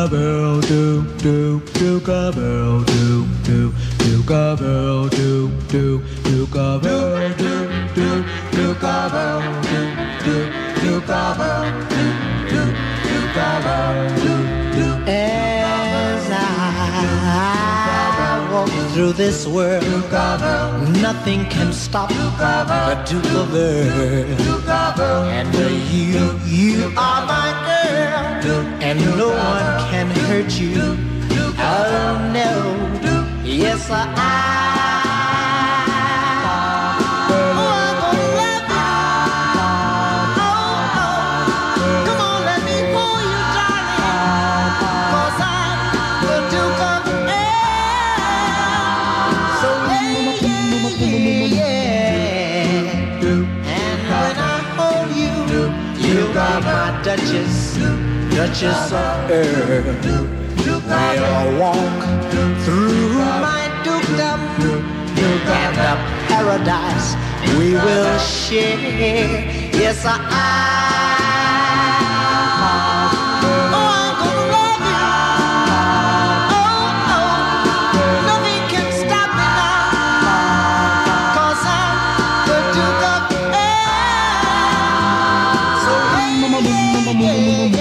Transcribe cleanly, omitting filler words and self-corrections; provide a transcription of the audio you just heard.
bell, do do do bell, do do do bell, do do do bell, do do do bell, do do do bell, do do do bell, do do. As I walk through this world, nothing can stop the Duke of Earl. And you are my girl, and no one can hurt you. Oh no, yes I. Duchess of Earl, we'll walk through my dukedom, and the paradise we will share. Yes, I. Oh, I'm gonna love you. Oh, oh, nothing can stop me now, 'cause I'm the Duke of Earl. So yeah, yeah, yeah.